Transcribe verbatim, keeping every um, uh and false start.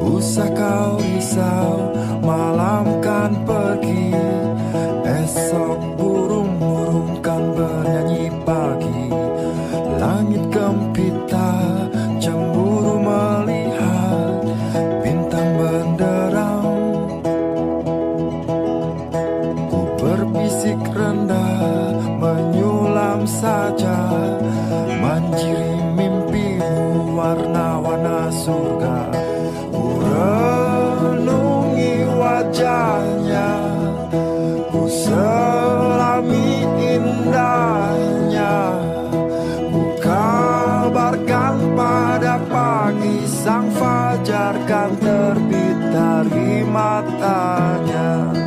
Usah kau risau, malam kan pergi. Esok burung-burung kan bernyanyi pagi. Langit gempita, cemburu melihat bintang benderang. Ku berbisik rendah, menyulam saja, manjiri mimpimu warna-warna surga. Ku renungi wajahnya, ku selami indahnya. Ku kabarkan pada pagi, sang fajar kan terbit dari matanya.